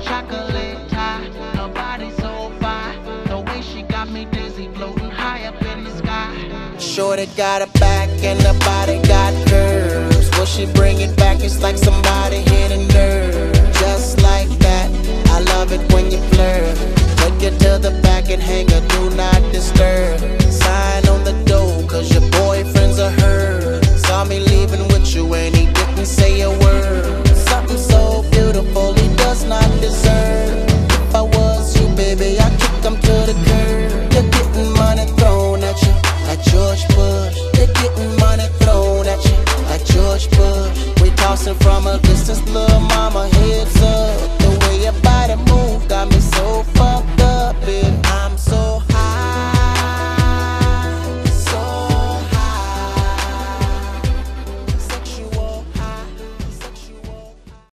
chocolate tie. Her body so fine, the way she got me dizzy, floating high up in the sky. Shorty got a back and her body got curves. When she bring it back, it's like somebody hit a nerve. Just like that, I love it when you flirt. Take it to the back and hang her, do not disturb. Sign on the door, cause your boyfriend's a herd. Saw me leaving with you and he didn't say a word. Something so beautiful he does not deserve. If I was you, baby, I'd kick him to the curb. You're getting money thrown at you like George Bush. You're getting money thrown at you like George Bush. We tossing from a distance, little mama.